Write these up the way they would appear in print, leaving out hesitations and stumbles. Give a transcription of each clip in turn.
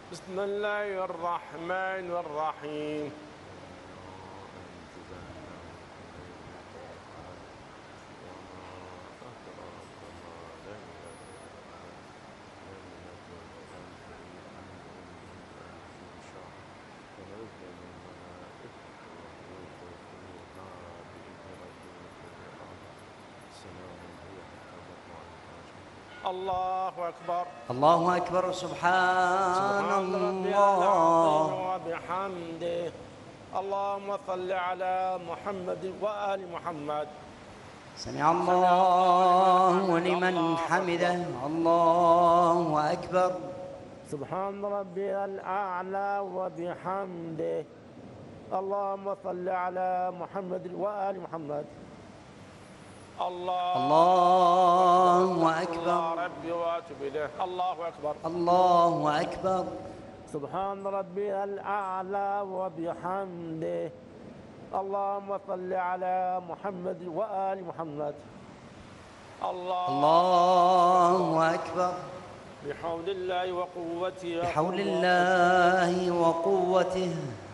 بسم الله الرحمن الرحيم. الله أكبر. الله أكبر. سبحان ربي العظيم الله. وبحمده. اللهم صل على محمد وآل محمد. سمع الله لمن حمده. الله أكبر. سبحان ربي الأعلى وبحمده. اللهم صل على محمد وآل محمد. الله أكبر. ربي واتوب إليه. الله أكبر. الله أكبر. سبحان ربي الأعلى وبحمده. اللهم صل على محمد وآل محمد. الله أكبر. بحول الله وقوته. بحول الله وقوته.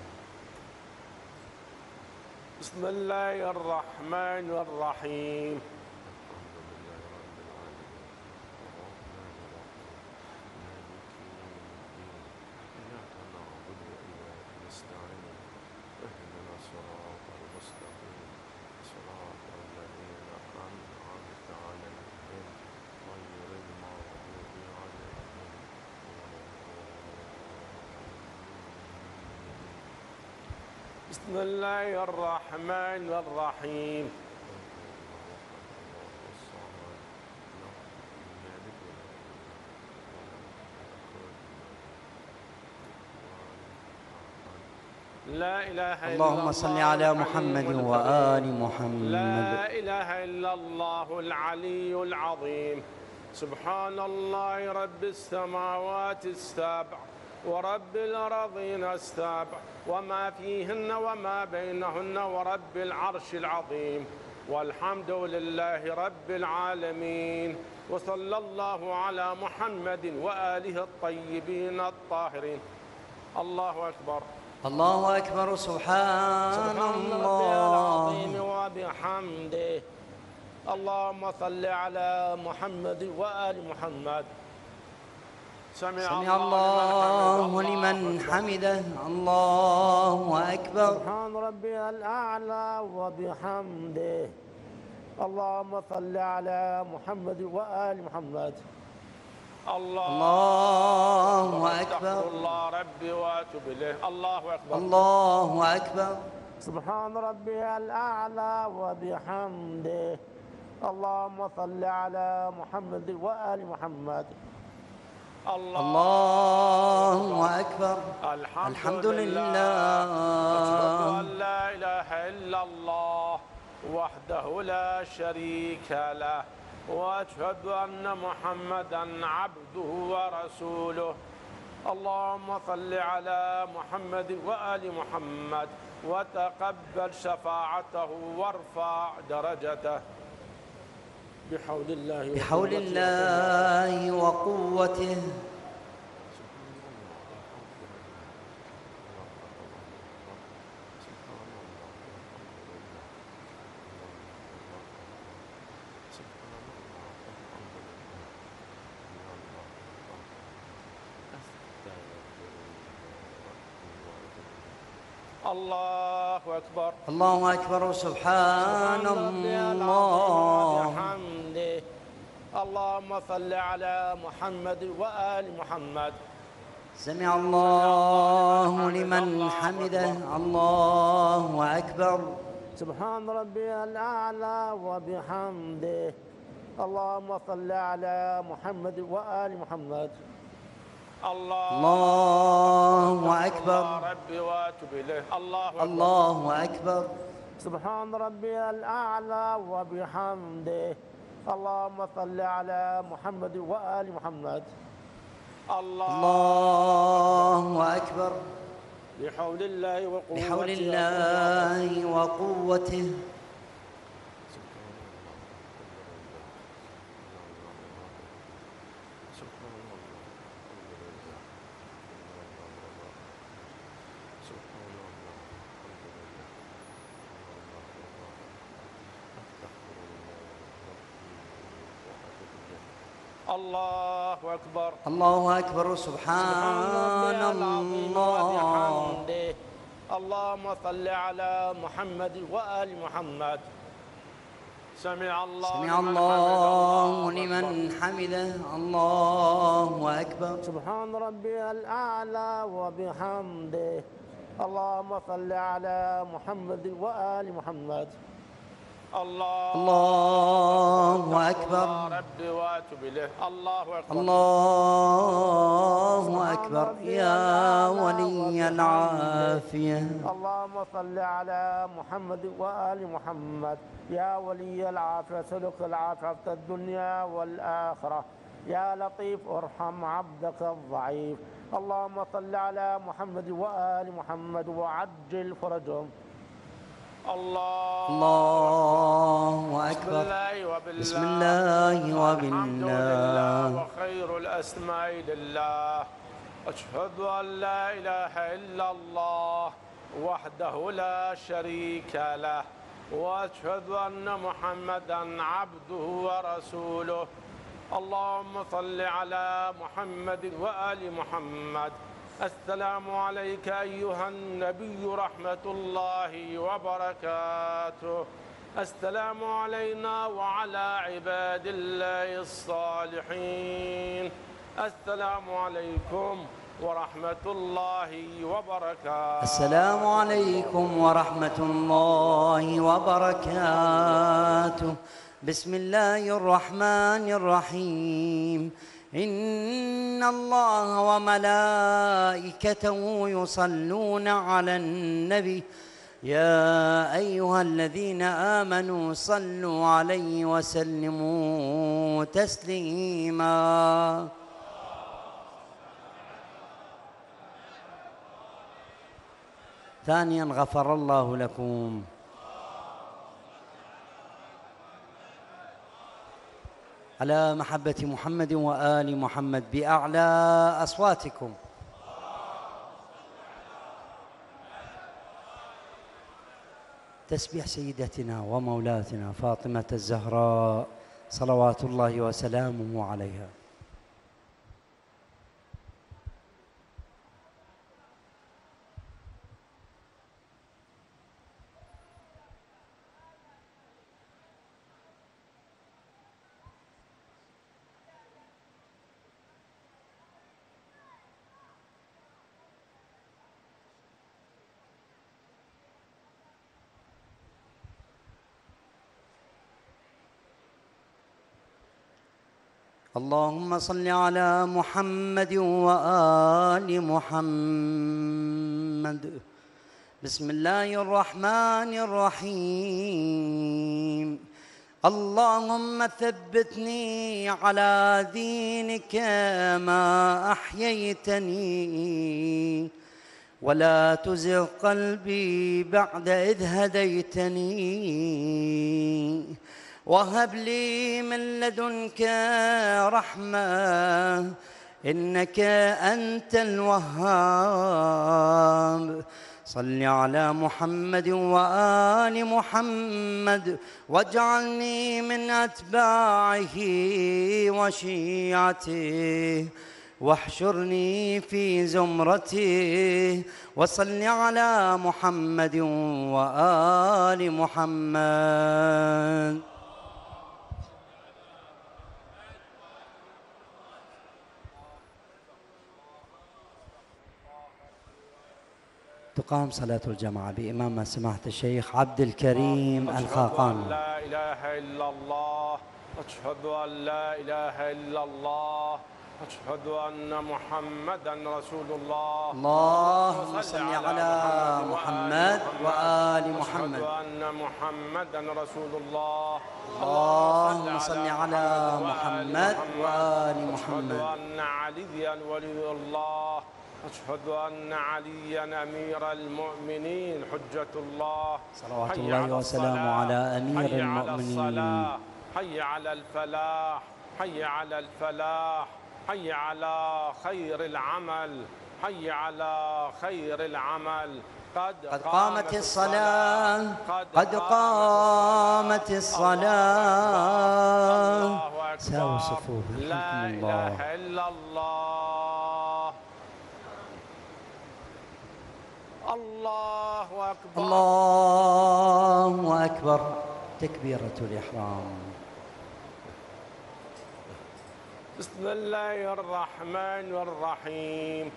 بسم الله الرحمن الرحيم. بسم الله الرحمن الرحيم. لا إله إلا الله. اللهم صل على محمد وآل محمد. لا إله إلا الله العلي العظيم. سبحان الله رب السماوات السبع ورب الأراضين السبع وما فيهن وما بينهن ورب العرش العظيم، والحمد لله رب العالمين، وصلى الله على محمد وآله الطيبين الطاهرين. الله أكبر. الله أكبر. سبحان ربي العظيم الله. وبحمده. اللهم صل على محمد وآل محمد. سمع الله لمن حمده. الله أكبر. سبحان ربي الأعلى وبحمده. اللهم صل على محمد وآل محمد. الله أكبر. الله ربي واتوب إليه. الله أكبر. الله أكبر. سبحان ربي الأعلى وبحمده. اللهم صل على محمد وآل محمد. الله أكبر. الحمد لله. أشهد أن لا إله إلا الله وحده لا شريك له، وأشهد أن محمدًا عبده ورسوله. اللهم صل على محمد وآل محمد وتقبل شفاعته وارفع درجته. بحول الله بحول الله وقوته. الله أكبر. الله أكبر. سبحان الله. وبحمده. اللهم صل على محمد وآل محمد. سمع الله لمن حمده. الله أكبر. سبحان ربي الأعلى وبحمده. اللهم صل على محمد وآل محمد. الله أكبر. ربي واتوب إليه. الله أكبر. الله أكبر. سبحان ربي الأعلى وبحمده. اللهم صل على محمد وآل محمد. الله أكبر. بحول الله وقوته. بحول الله وقوته. الله أكبر. الله أكبر. سبحان ربي سبحان العظيم الله. وبحمده. اللهم صل على محمد وآل محمد. سمع سمع لمن الله حمده. لمن حمده. الله أكبر. سبحان ربي الأعلى وبحمده. اللهم صل على محمد وآل محمد. الله أكبر. ربي واتوب إليه. الله أكبر. الله أكبر يا ولي العافية. اللهم صل على محمد وآل محمد. يا ولي العافية سلك العافية في الدنيا والآخرة. يا لطيف ارحم عبدك الضعيف. اللهم صل على محمد وآل محمد وعجل فرجهم. الله أكبر. بسم الله بسم الله الحمد لله وبالله. وخير الأسماء لله. أشهد أن لا إله إلا الله وحده لا شريك له، وأشهد أن محمدا عبده ورسوله. اللهم صل على محمد وآل محمد. السلام عليك أيها النبي رحمة الله وبركاته. السلام علينا وعلى عباد الله الصالحين. السلام عليكم ورحمة الله وبركاته. السلام عليكم ورحمة الله وبركاته. بسم الله الرحمن الرحيم. إن الله وملائكته يصلون على النبي يا أيها الذين آمنوا صلوا عليه وسلموا تسليما. ثانيا غفر الله لكم. على محبة محمد وآل محمد بأعلى أصواتكم. تسبيح سيدتنا ومولاتنا فاطمة الزهراء صلوات الله وسلامه عليها. اللهم صل على محمد وآل محمد. بسم الله الرحمن الرحيم. اللهم ثبتني على دينك ما أحييتني، ولا تزغ قلبي بعد إذ هديتني، وهب لي من لدنك رحمة إنك أنت الوهاب. صل على محمد وآل محمد واجعلني من أتباعه وشيعته، واحشرني في زمرته. وصل على محمد وآل محمد. تقام صلاة الجماعة بإمام سماحة الشيخ عبد الكريم الخاقاني. لا إله إلا الله. أشهد أن لا إله إلا الله. أشهد أن محمدا رسول الله. اللهم صل على محمد وآل محمد. أشهد أن محمدا رسول الله. اللهم صل على محمد وآل محمد. أشهد أن عليا ولي الله. أشهد أن عليا أمير المؤمنين حجة الله. صلوات الله وسلامه على أمير المؤمنين. حي على الفلاح. حي على الفلاح. حي على خير العمل. حي على خير العمل. قد قامت الصلاة. قد قامت الصلاة. ساووا أكبر. صفوف لا رحمكم الله. إله إلا الله. الله أكبر. الله أكبر. تكبيرة الإحرام. بسم الله الرحمن الرحيم.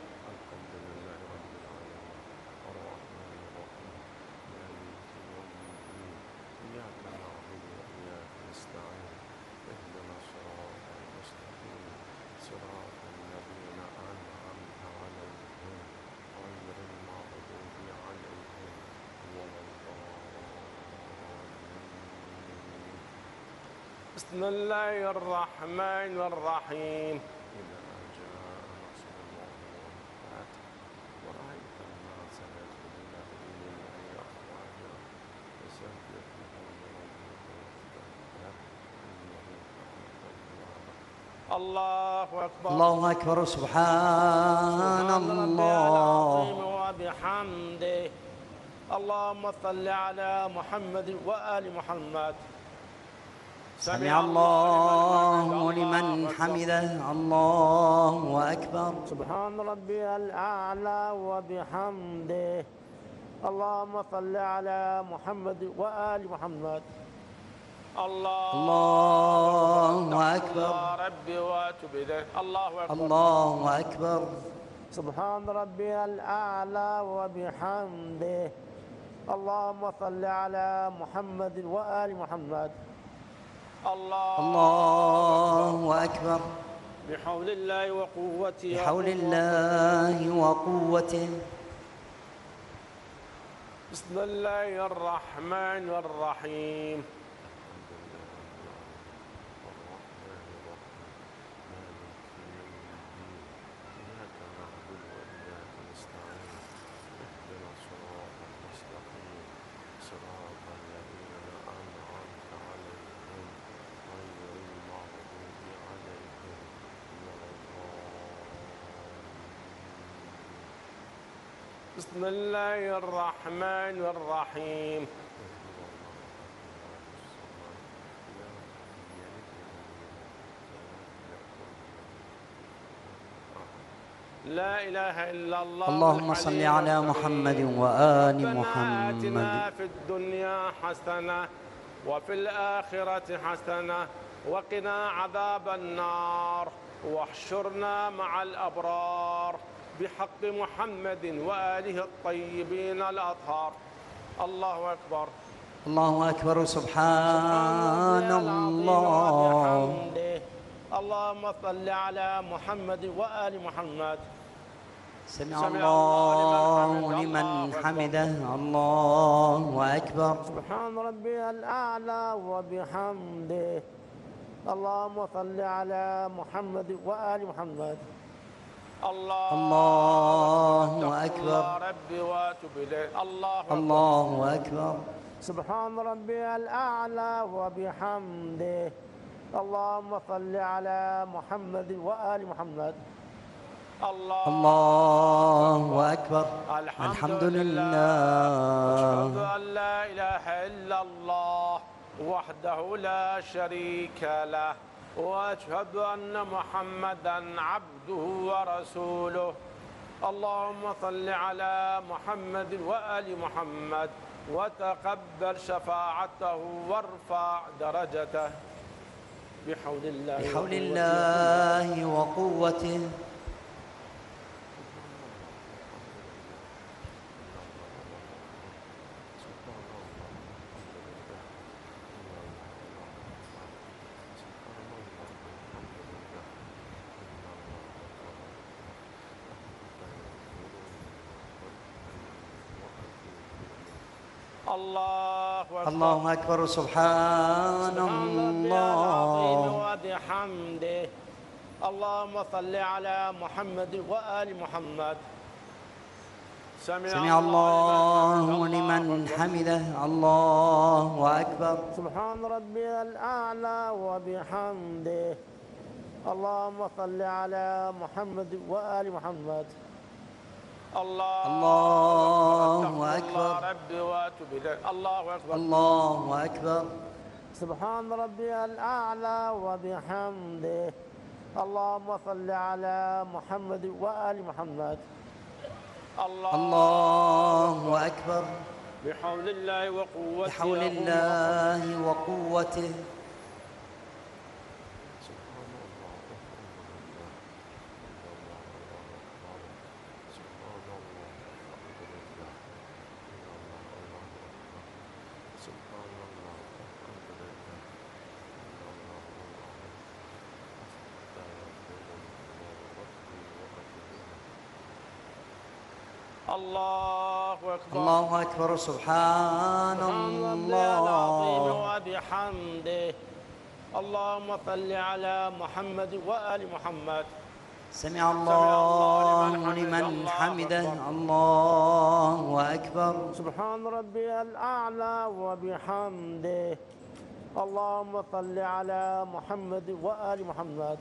بسم الله الرحمن الرحيم. إذا جاء نصر الله والفتح ورأيت الناس يدخلون في دين الله أفواجا فسبح بحمد ربك واستغفره إنه كان توابا. الله أكبر. الله أكبر. سبحان الله العظيم وبحمده. اللهم صل على محمد وآل محمد. سمع الله لمن حمده. الله أكبر. سبحان ربي الأعلى وبحمده. اللهم صل على محمد وآل محمد. الله أكبر. ربي واتوب إليه. الله أكبر. الله أكبر. سبحان ربي الأعلى وبحمده. اللهم صل على محمد وآل محمد. الله أكبر. بحول الله وقوته. بحول الله وقوته. بسم الله الرحمن الرحيم. بسم الله الرحمن الرحيم. لا إله إلا الله. اللهم صل على محمد وآل محمد. آتنا في الدنيا حسنة وفي الآخرة حسنة وقنا عذاب النار واحشرنا مع الأبرار بحق محمد وآله الطيبين الأطهار. الله أكبر. الله أكبر. سبحان الله. اللهم صل على محمد وآل محمد. سمع الله لمن حمده. الله أكبر. سبحان ربي الأعلى وبحمده. اللهم صل على محمد وآل محمد. الله أكبر. ربي واتوب إليه. الله أكبر. سبحان ربي الأعلى وبحمده. اللهم صل على محمد وآل محمد. الله أكبر. الحمد لله. أشهد أن لا إله إلا الله وحده لا شريك له وأشهد أن محمدًا عبده ورسوله. اللهم صل على محمد وآل محمد وتقبل شفاعته وارفع درجته بحول الله. بحول الله وقوته. الله أكبر. سبحان الله وبحمده. اللهم صل على محمد وآل محمد. سمع الله لمن حمده. الله أكبر. سبحان ربي الأعلى وبحمده. اللهم صل على محمد وآل محمد. الله أكبر. ربي واتوب إليه. الله أكبر. الله أكبر. سبحان ربي الأعلى وبحمده. اللهم صل على محمد وآل محمد. الله أكبر. بحول الله وقوته. بحول الله وقوته. الله أكبر. الله أكبر. سبحان الله العظيم وبحمده. اللهم صل على محمد وآل محمد. سمع الله لمن حمده. الله أكبر. سبحان ربي الأعلى وبحمده. اللهم صل على محمد وآل محمد.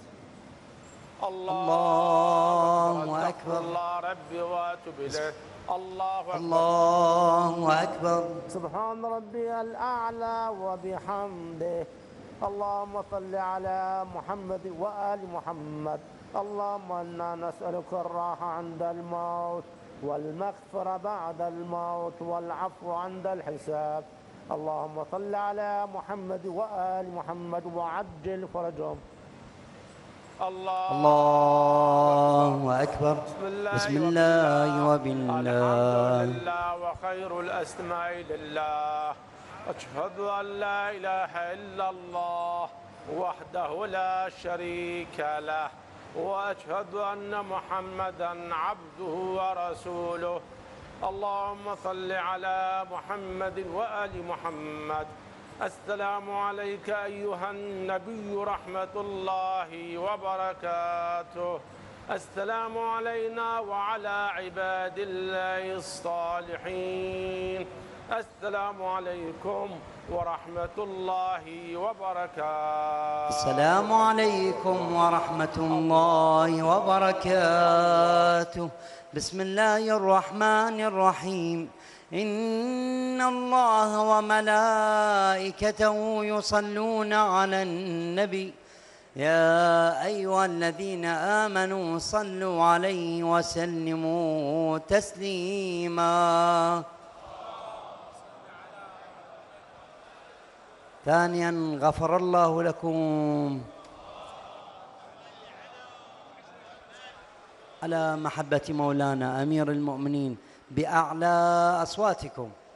الله أكبر. الله ربي واتوب إليه. الله أكبر. الله أكبر. سبحان ربي الأعلى وبحمده. اللهم صل على محمد وآل محمد. اللهم إنا نسألك الراحة عند الموت والمغفرة بعد الموت والعفو عند الحساب. اللهم صل على محمد وآل محمد وعجل فرجهم. الله أكبر. بسم الله وبالله. الحمد لله وخير الأسماء لله. أشهد أن لا إله إلا الله وحده لا شريك له، وأشهد أن محمدًا عبده ورسوله. اللهم صل على محمد وآل محمد. السلام عليك أيها النبي رحمة الله وبركاته. السلام علينا وعلى عباد الله الصالحين. السلام عليكم ورحمة الله وبركاته. السلام عليكم ورحمة الله وبركاته. بسم الله الرحمن الرحيم. إن الله وملائكته يصلون على النبي يا أيها الذين آمنوا صلوا عليه وسلموا تسليما. ثانيا غفر الله لكم على محبة مولانا أمير المؤمنين بأعلى أصواتكم.